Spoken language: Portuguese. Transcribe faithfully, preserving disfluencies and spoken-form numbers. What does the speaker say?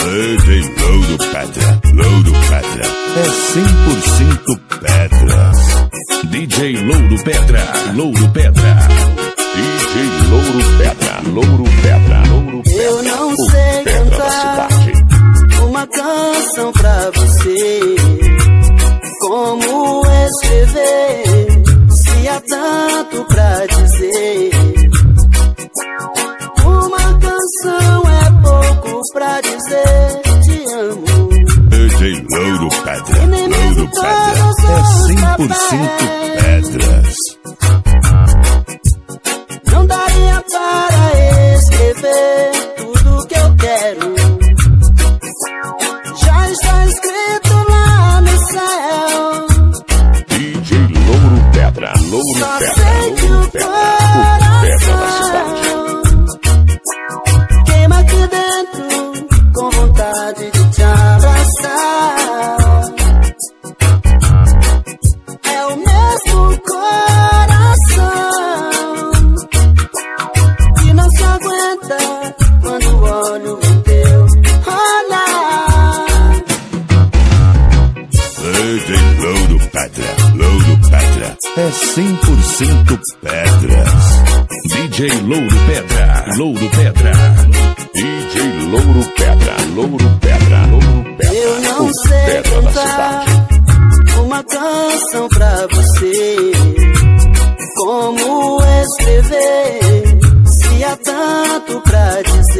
D J Louro Pedra, Louro Pedra, é cem por cento pedras. D J Louro Pedra, Louro Pedra, D J Louro Pedra, Louro Pedra, Louro Pedra. Eu não sei cantar uma canção pra você, como escrever, se há tanto pra dizer. Uma canção é pouco pra dizer te amo. D J Louro Pedra, Louro Pedra, é cem por cento pedras. Não daria para escrever tudo que eu quero, já está escrito lá no céu. D J Louro Pedra, Louro Só Pedra, sei que Louro o Pedra, o pedra da cidade. queima aqui dentro com vontade de te abraçar. É o mesmo coração que não se aguenta quando olho o teu olhar. D J Louro Pedra, Louro Pedra, é cem por cento pedras. D J Louro Pedra, Louro Pedra, D J Louro Pedra, Louro Pedra, Louro Pedra, Eu não o sei pedra da cantar cidade. uma canção pra você, como escrever, se há tanto pra dizer.